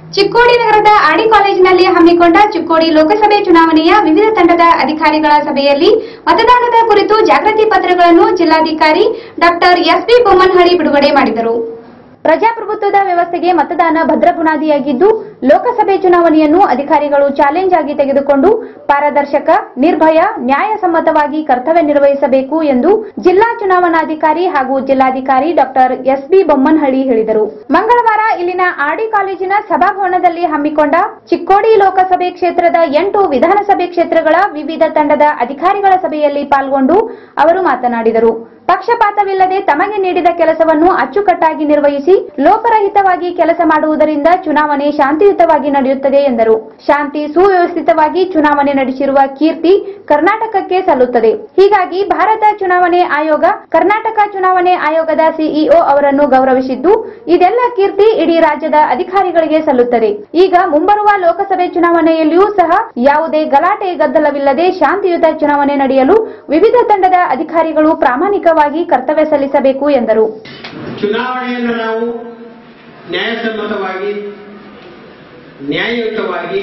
ಚಿಕ್ಕೋಡಿ ನಗರದ ಆಡಿ ಕಾಲೇಜಿನಲ್ಲಿ ಹಮ್ಮಿಕೊಂಡ ಚಿಕ್ಕೋಡಿ ಲೋಕಸಭೆ ಚುನಾವಣೆಯ ವಿವಿಧ ತಂಡದ ಅಧಿಕಾರಿಗಳ ಸಭೆಯಲ್ಲಿ ಮತದಾನದ ಕುರಿತು ಜಾಗೃತಿ ಪತ್ರಗಳನ್ನು ಜಿಲ್ಲಾಧಿಕಾರಿ ಡಾಕ್ಟರ್ ಎಸ್.ಬಿ. ಬೊಮ್ಮನಹಳ್ಳಿ ಬಿಡುಗಡೆ ಮಾಡಿದರು. ಪ್ರಜಾಪ್ರಭುತ್ವದ ವ್ಯವಸ್ಥೆಗೆ ಮತದಾನ ಭದ್ರ ಬುನಾದಿಯಾಗಿದ್ದು, ಲೋಕಸಭೆ ಚುನಾವಣೆಯನ್ನು ಅಧಿಕಾರಿಗಳು ಚಾಲೆಂಜ್ ಆಗಿ ತೆಗೆದುಕೊಂಡು ಪಾರದರ್ಶಕ, ನಿರ್ಭಯ, ನ್ಯಾಯಸಮ್ಮತವಾಗಿ ಕರ್ತವ್ಯ ನಿರ್ವಹಿಸಬೇಕು ಎಂದು ಜಿಲ್ಲಾ ಚುನಾವಣಾಧಿಕಾರಿ ಹಾಗೂ ಜಿಲ್ಲಾಧಿಕಾರಿ ಡಾಕ್ಟರ್ ಎಸ್.ಬಿ. ಬೊಮ್ಮನಹಳ್ಳಿ ಹೇಳಿದರು. ಮಂಗಳವಾರ ಇಲ್ಲಿನ ಆಡಿ ಕಾಲೇಜಿನ ಸಭಾಭವನದಲ್ಲಿ ಹಮ್ಮಿಕೊಂಡ ಚಿಕ್ಕೋಡಿ ಲೋಕಸಭೆ ಕ್ಷೇತ್ರದ 8 ವಿಧಾನಸಭೆ ಕ್ಷೇತ್ರಗಳ ವಿವಿಧ ತಂಡದ ಅಧಿಕಾರಿಗಳ ಸಭೆಯಲ್ಲಿ ಪಾಲ್ಗೊಂಡು ಅವರು ಮಾತನಾಡಿದರು. ಪಕ್ಷಪಾತವಿಲ್ಲದೆ ತಮಗೆ ನೀಡಿದ ಕೆಲಸವನ್ನು ಅಚ್ಚುಕಟ್ಟಾಗಿ ನಿರ್ವಹಿಸಿ ಲೋಪರಹಿತವಾಗಿ ಕೆಲಸ ಮಾಡುವುದರಿಂದ ಚುನಾವಣೆ ಶಾಂತಿಯುತವಾಗಿ ನಡೆಯುತ್ತದೆ ಎಂದರು. ಶಾಂತಿ, ಸುವ್ಯವಸ್ಥಿತವಾಗಿ ಚುನಾವಣೆ ನಡೆಸಿರುವ ಕೀರ್ತಿ ಕರ್ನಾಟಕಕ್ಕೆ ಸಲ್ಲುತ್ತದೆ. ಹೀಗಾಗಿ ಭಾರತ ಚುನಾವಣೆ ಆಯೋಗ, ಕರ್ನಾಟಕ ಚುನಾವಣೆ ಆಯೋಗದ ಸಿಇಒ ಅವರನ್ನು ಗೌರವಿಸಿದ್ದು, ಇದೆಲ್ಲ ಕೀರ್ತಿ ಇಡೀ ರಾಜ್ಯದ ಅಧಿಕಾರಿಗಳಿಗೆ ಸಲ್ಲುತ್ತದೆ. ಈಗ ಮುಂಬರುವ ಲೋಕಸಭೆ ಚುನಾವಣೆಯಲ್ಲಿಯೂ ಸಹ ಯಾವುದೇ ಗಲಾಟೆ ಗದ್ದಲವಿಲ್ಲದೆ ಶಾಂತಿಯುತ ಚುನಾವಣೆ ನಡೆಯಲು ವಿವಿಧ ತಂಡದ ಅಧಿಕಾರಿಗಳು ಪ್ರಾಮಾಣಿಕವಾಗಿ ಕರ್ತವ್ಯ ಸಲ್ಲಿಸಬೇಕು ಎಂದರು. ಚುನಾವಣೆಯನ್ನು ನಾವು ನ್ಯಾಯಸಮ್ಮತವಾಗಿ, ನ್ಯಾಯಯುತವಾಗಿ,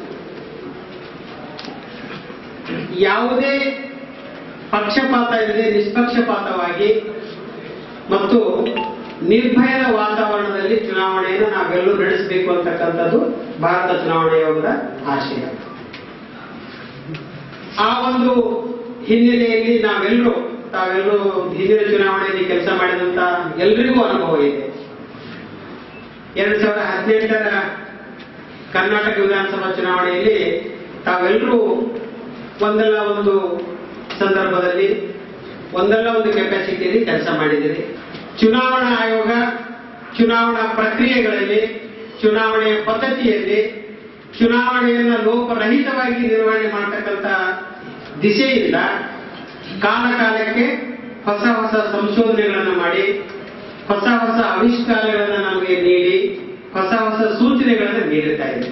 ಯಾವುದೇ ಪಕ್ಷಪಾತ ಇಲ್ಲದೆ ನಿಷ್ಪಕ್ಷಪಾತವಾಗಿ ಮತ್ತು ನಿರ್ಭಯದ ವಾತಾವರಣದಲ್ಲಿ ಚುನಾವಣೆಯನ್ನು ನಾವೆಲ್ಲರೂ ನಡೆಸಬೇಕು ಅಂತಕ್ಕಂಥದ್ದು ಭಾರತ ಚುನಾವಣಾ ಆಯೋಗದ ಆಶಯ. ಆ ಒಂದು ಹಿನ್ನೆಲೆಯಲ್ಲಿ ತಾವೆಲ್ಲರೂ ಹಿಂದಿನ ಚುನಾವಣೆಯಲ್ಲಿ ಕೆಲಸ ಮಾಡಿದಂತ ಎಲ್ರಿಗೂ ಅನುಭವ ಇದೆ. 2018ರ ಕರ್ನಾಟಕ ವಿಧಾನಸಭಾ ಚುನಾವಣೆಯಲ್ಲಿ ತಾವೆಲ್ಲರೂ ಒಂದಲ್ಲ ಒಂದು ಸಂದರ್ಭದಲ್ಲಿ, ಒಂದಲ್ಲ ಒಂದು ಕೆಪಾಸಿಟಿಯಲ್ಲಿ ಕೆಲಸ ಮಾಡಿದ್ದೀರಿ. ಚುನಾವಣಾ ಆಯೋಗ ಚುನಾವಣಾ ಪ್ರಕ್ರಿಯೆಗಳಲ್ಲಿ, ಚುನಾವಣೆಯ ಪದ್ಧತಿಯಲ್ಲಿ, ಚುನಾವಣೆಯನ್ನು ಲೋಪರಹಿತವಾಗಿ ನಿರ್ವಹಣೆ ಮಾಡತಕ್ಕಂಥ ದಿಶೆಯಿಂದ ಕಾಲ ಕಾಲಕ್ಕೆ ಹೊಸ ಹೊಸ ಸಂಶೋಧನೆಗಳನ್ನು ಮಾಡಿ, ಹೊಸ ಹೊಸ ಆವಿಷ್ಕಾರಗಳನ್ನು ನಮಗೆ ನೀಡಿ, ಹೊಸ ಹೊಸ ಸೂಚನೆಗಳನ್ನು ನೀಡುತ್ತಾ ಇದೆ.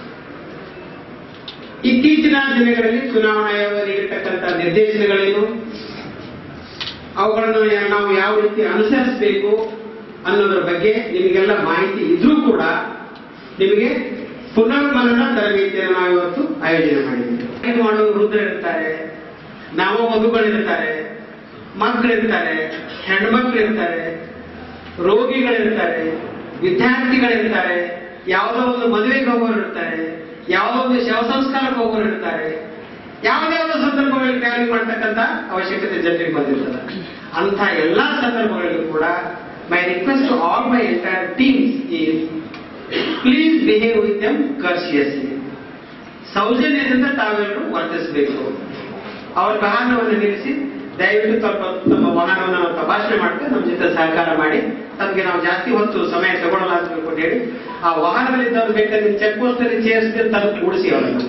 ಇತ್ತೀಚಿನ ದಿನಗಳಲ್ಲಿ ಚುನಾವಣಾ ಆಯೋಗ ನೀಡಿರ್ತಕ್ಕಂಥ ನಿರ್ದೇಶನಗಳೇನು, ಅವುಗಳನ್ನು ನಾವು ಯಾವ ರೀತಿ ಅನುಸರಿಸಬೇಕು ಅನ್ನೋದ್ರ ಬಗ್ಗೆ ನಿಮಗೆಲ್ಲ ಮಾಹಿತಿ ಇದ್ರೂ ಕೂಡ ನಿಮಗೆ ಪುನರ್ಮನನ ತರಬೇತಿಯನ್ನು ನಾವು ಇವತ್ತು ಆಯೋಜನೆ ಮಾಡಿದ್ದೀವಿ. ಮಾಡುವ ವೃದ್ಧರು ಇರ್ತಾರೆ, ನಾವು ಮಗುಗಳಿರ್ತಾರೆ, ಮಕ್ಕಳಿರ್ತಾರೆ, ಹೆಣ್ಮಕ್ಳಿರ್ತಾರೆ, ರೋಗಿಗಳಿರ್ತಾರೆ, ವಿದ್ಯಾರ್ಥಿಗಳಿರ್ತಾರೆ, ಯಾವುದೋ ಒಂದು ಮದುವೆಗೆ ಹೋಗೋರು ಇರ್ತಾರೆ, ಯಾವುದೋ ಒಂದು ಶವ ಸಂಸ್ಕಾರಕ್ಕೆ ಹೋಗೋರು ಇರ್ತಾರೆ, ಯಾವುದೇ ಒಂದು ಸಂದರ್ಭಗಳಲ್ಲಿ ಟ್ರಾವೆಲಿಂಗ್ ಮಾಡ್ತಕ್ಕಂಥ ಅವಶ್ಯಕತೆ ಜನರಿಗೆ ಬಂದಿರ್ತದೆ. ಅಂಥ ಎಲ್ಲಾ ಸಂದರ್ಭಗಳಲ್ಲೂ ಕೂಡ my request to all my entire teams is please behave with them courteously. ಸೌಜನ್ಯದಿಂದ ತಾವೆಲ್ಲರೂ ವರ್ತಿಸಬೇಕು. ಅವರ ವಾಹನವನ್ನು ನಿಲ್ಲಿಸಿ ದಯವಿಟ್ಟು ಸ್ವಲ್ಪ ನಮ್ಮ ವಾಹನವನ್ನು ನಾವು ತಪಾಸಣೆ ಮಾಡ್ಕೊಂಡು ನಮ್ಮ ಜೊತೆ ಸಹಕಾರ ಮಾಡಿ, ತಮಗೆ ನಾವು ಜಾಸ್ತಿ ಹೊತ್ತು ಸಮಯ ತಗೊಳ್ಳಲ್ಲ ಅಂತ ತಿಳ್ಕೊಂಡು ಹೇಳಿ ಆ ವಾಹನದಲ್ಲಿದ್ದವ್ರು ಬೇಕಾದ್ರೆ ಚೆಕ್ ಪೋಸ್ಟ್ ಅಲ್ಲಿ ಸೇರಿಸಿದ್ರೆ ತಂದು ಕೂಡಿಸಿ, ಅವರನ್ನು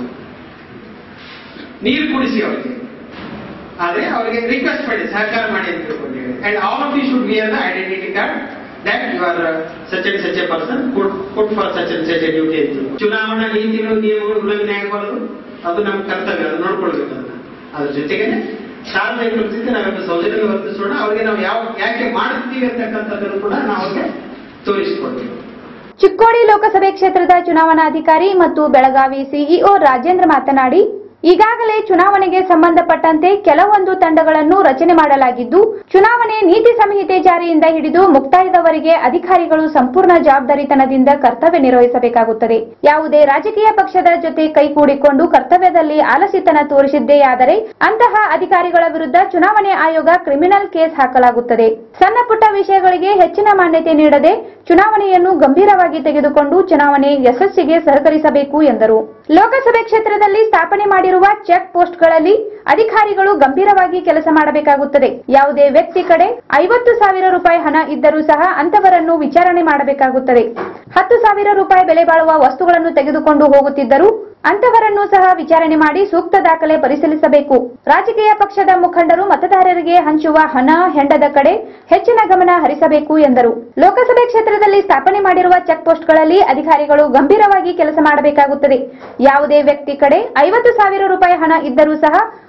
ನೀರು ಕುಡಿಸಿ ಅವರಿಗೆ. ಆದ್ರೆ ಅವರಿಗೆ ರಿಕ್ವೆಸ್ಟ್ ಮಾಡಿ ಸಹಕಾರ ಮಾಡಿ ಅಂತ ತಿಳ್ಕೊಂಡು ಹೇಳಿ. And all of you should wear the identity card that you are such and such a person put for such and such a duty. ಚುನಾವಣಾ ನೀತಿಗಳು, ನಿಯಮಗಳು ಉಲ್ಲಂಘನೆ ಆಗಬಾರದು, ಅದು ನಮ್ಮ ಕರ್ತವ್ಯ, ಅದು ನೋಡ್ಕೊಳ್ಬೇಕು. ಅದ್ರ ಜೊತೆಗೆ ಸಾರ್ವಜನಿಕರ ಜೊತೆ ನಾವೆಲ್ಲ ಸೌಜನ್ಯ ವರ್ತಿಸೋಣ. ಅವರಿಗೆ ನಾವು ಯಾಕೆ ಮಾಡುತ್ತೀವಿ ಅಂತಕ್ಕಂಥದ್ದನ್ನು ಕೂಡ ನಾವು ಅವ್ರಿಗೆ ತೋರಿಸಿಕೊಡ್ತೀವಿ. ಚಿಕ್ಕೋಡಿ ಲೋಕಸಭೆ ಕ್ಷೇತ್ರದ ಚುನಾವಣಾಧಿಕಾರಿ ಮತ್ತು ಬೆಳಗಾವಿ ಸಿಇಒ ರಾಜೇಂದ್ರ ಮಾತನಾಡಿ, ಈಗಾಗಲೇ ಚುನಾವಣೆಗೆ ಸಂಬಂಧಪಟ್ಟಂತೆ ಕೆಲವೊಂದು ತಂಡಗಳನ್ನು ರಚನೆ ಮಾಡಲಾಗಿದ್ದು, ಚುನಾವಣೆ ನೀತಿ ಸಂಹಿತೆ ಜಾರಿಯಿಂದ ಹಿಡಿದು ಮುಕ್ತಾಯದವರೆಗೆ ಅಧಿಕಾರಿಗಳು ಸಂಪೂರ್ಣ ಜವಾಬ್ದಾರಿತನದಿಂದ ಕರ್ತವ್ಯ ನಿರ್ವಹಿಸಬೇಕಾಗುತ್ತದೆ. ಯಾವುದೇ ರಾಜಕೀಯ ಪಕ್ಷದ ಜೊತೆ ಕೈಗೂಡಿಕೊಂಡು ಕರ್ತವ್ಯದಲ್ಲಿ ಆಲಸಿತನ ತೋರಿಸಿದ್ದೇಯಾದರೆ ಅಂತಹ ಅಧಿಕಾರಿಗಳ ವಿರುದ್ಧ ಚುನಾವಣೆ ಆಯೋಗ ಕ್ರಿಮಿನಲ್ ಕೇಸ್ ಹಾಕಲಾಗುತ್ತದೆ. ಸಣ್ಣ ಪುಟ್ಟ ವಿಷಯಗಳಿಗೆ ಹೆಚ್ಚಿನ ಮಾನ್ಯತೆ ನೀಡದೆ ಚುನಾವಣೆಯನ್ನು ಗಂಭೀರವಾಗಿ ತೆಗೆದುಕೊಂಡು ಚುನಾವಣೆ ಯಶಸ್ಸಿಗೆ ಸಹಕರಿಸಬೇಕು ಎಂದರು. ಲೋಕಸಭೆ ಕ್ಷೇತ್ರದಲ್ಲಿ ಸ್ಥಾಪನೆ ಮಾಡಿರುವ ಚೆಕ್ ಪೋಸ್ಟ್ಗಳಲ್ಲಿ ಅಧಿಕಾರಿಗಳು ಗಂಭೀರವಾಗಿ ಕೆಲಸ ಮಾಡಬೇಕಾಗುತ್ತದೆ. ಯಾವುದೇ ವ್ಯಕ್ತಿ ಕಡೆ 50,000 ರೂಪಾಯಿ ಹಣ ಇದ್ದರೂ ಸಹ ಅಂತವರನ್ನು ವಿಚಾರಣೆ ಮಾಡಬೇಕಾಗುತ್ತದೆ. 10,000 ರೂಪಾಯಿ ಬೆಲೆ ಬಾಳುವ ವಸ್ತುಗಳನ್ನು ತೆಗೆದುಕೊಂಡು ಹೋಗುತ್ತಿದ್ದರೂ ಅಂತವರನ್ನು ಸಹ ವಿಚಾರಣೆ ಮಾಡಿ ಸೂಕ್ತ ದಾಖಲೆ ಪರಿಶೀಲಿಸಬೇಕು. ರಾಜಕೀಯ ಪಕ್ಷದ ಮುಖಂಡರು ಮತದಾರರಿಗೆ ಹಂಚುವ ಹಣ, ಹೆಂಡದ ಕಡೆ ಹೆಚ್ಚಿನ ಗಮನ ಹರಿಸಬೇಕು ಎಂದರು. ಲೋಕಸಭೆ ಕ್ಷೇತ್ರದಲ್ಲಿ ಸ್ಥಾಪನೆ ಮಾಡಿರುವ ಚೆಕ್ ಪೋಸ್ಟ್ಗಳಲ್ಲಿ ಅಧಿಕಾರಿಗಳು ಗಂಭೀರವಾಗಿ ಕೆಲಸ ಮಾಡಬೇಕಾಗುತ್ತದೆ. ಯಾವುದೇ ವ್ಯಕ್ತಿ ಕಡೆ 50,000 ರೂಪಾಯಿ ಹಣ ಇದ್ದರೂ ಸಹ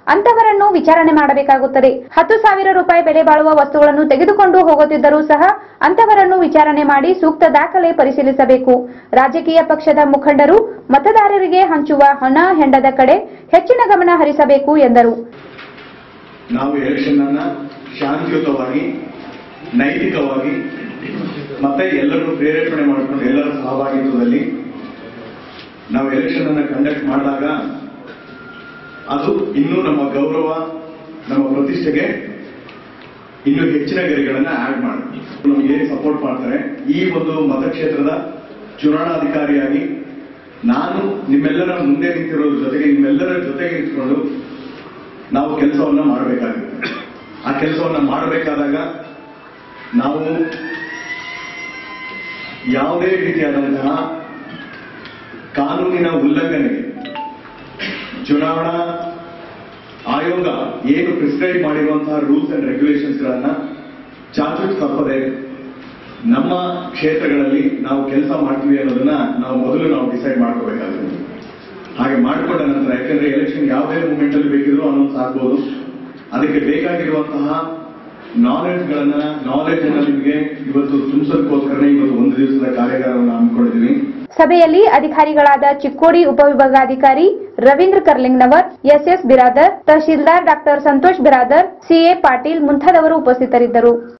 ಅಂತವರನ್ನು ವಿಚಾರಣೆ ಮಾಡಬೇಕಾಗುತ್ತದೆ. 10,000 ರೂಪಾಯಿ ಬೆಲೆ ಬಾಳುವ ವಸ್ತುಗಳನ್ನು ತೆಗೆದುಕೊಂಡು ಹೋಗುತ್ತಿದ್ದರೂ ಸಹ ಅಂತವರನ್ನು ವಿಚಾರಣೆ ಮಾಡಿ ಸೂಕ್ತ ದಾಖಲೆ ಪರಿಶೀಲಿಸಬೇಕು. ರಾಜಕೀಯ ಪಕ್ಷದ ಮುಖಂಡರು ಮತದಾರರಿಗೆ ಹಂಚುವ ಹಣ ಹೆಂಡದ ಕಡೆ ಹೆಚ್ಚಿನ ಗಮನ ಹರಿಸಬೇಕು ಎಂದರು. ನಾವು ಎಲೆಕ್ಷನ್ ಅನ್ನ ಶಾಂತಿಯುತವಾಗಿ, ನೈತಿಕವಾಗಿ ಮತ್ತೆ ಎಲ್ಲರೂ ಪ್ರೇರೇಪಣೆ ಮಾಡಿಕೊಂಡು ಎಲ್ಲರ ಸಹಭಾಗಿತ್ವದಲ್ಲಿ ನಾವು ಎಲೆಕ್ಷನ್ ಅನ್ನ ಕಂಡಕ್ಟ್ ಮಾಡಿದಾಗ ಅದು ಇನ್ನೂ ನಮ್ಮ ಗೌರವ, ನಮ್ಮ ಪ್ರತಿಷ್ಠೆಗೆ ಇನ್ನೂ ಹೆಚ್ಚಿನ ಗರಿಗಳನ್ನ ಆಡ್ ಮಾಡಿ ನಮಗೆ ಸಪೋರ್ಟ್ ಮಾಡ್ತಾರೆ. ಈ ಒಂದು ಮತಕ್ಷೇತ್ರದ ಚುನಾವಣಾಧಿಕಾರಿಯಾಗಿ ನಾನು ನಿಮ್ಮೆಲ್ಲರ ಮುಂದೆ ನಿಂತಿರೋದ್ರ ಜೊತೆಗೆ ನಿಮ್ಮೆಲ್ಲರ ಜೊತೆಗೆ ನಿಂತ್ಕೊಂಡು ನಾವು ಕೆಲಸವನ್ನ ಮಾಡಬೇಕಾಗುತ್ತೆ. ಆ ಕೆಲಸವನ್ನ ಮಾಡಬೇಕಾದಾಗ ನಾವು ಯಾವುದೇ ರೀತಿಯಾದಂತಹ ಕಾನೂನಿನ ಉಲ್ಲಂಘನೆಗೆ ಚುನಾವಣಾ ಆಯೋಗ ಏನು ಪ್ರಿಸ್ಕ್ರೈಬ್ ಮಾಡಿರುವಂತಹ ರೂಲ್ಸ್ ಅಂಡ್ ರೆಗ್ಯುಲೇಷನ್ಸ್ ಗಳನ್ನ ಚಾಚು ತಪ್ಪದೆ ನಮ್ಮ ಕ್ಷೇತ್ರಗಳಲ್ಲಿ ನಾವು ಕೆಲಸ ಮಾಡ್ತೀವಿ ಅನ್ನೋದನ್ನ ನಾವು ಡಿಸೈಡ್ ಮಾಡ್ಕೋಬೇಕಾಗುತ್ತೆ. ಹಾಗೆ ಮಾಡಿಕೊಂಡ ನಂತರ, ಯಾಕಂದ್ರೆ ಎಲೆಕ್ಷನ್ ಯಾವುದೇ ಮೂಮೆಂಟ್ ಅಲ್ಲಿ ಬೇಕಿದ್ರು ಅನೌನ್ಸ್ ಆಗ್ಬೋದು, ಅದಕ್ಕೆ ಬೇಕಾಗಿರುವಂತಹ ನಾಲೆಜ್ ಅನ್ನ ನಿಮಗೆ ಇವತ್ತು ತುಂಬಿಸೋದಕ್ಕೋಸ್ಕರನೇ ಇವತ್ತು ಒಂದು ದಿವಸದ ಕಾರ್ಯಾಗಾರವನ್ನು ಹಮ್ಮಿಕೊಂಡಿದ್ದೀವಿ. ಸಭೆಯಲ್ಲಿ ಅಧಿಕಾರಿಗಳಾದ ಚಿಕ್ಕೋಡಿ ಉಪವಿಭಾಗಾಧಿಕಾರಿ Ravindra Karlingannavar, S S Biradar, tahsildar doctor Santosh Biradar, C A Patil ಮುಂತಾದವರು ಉಪಸ್ಥಿತರಿದ್ದರು.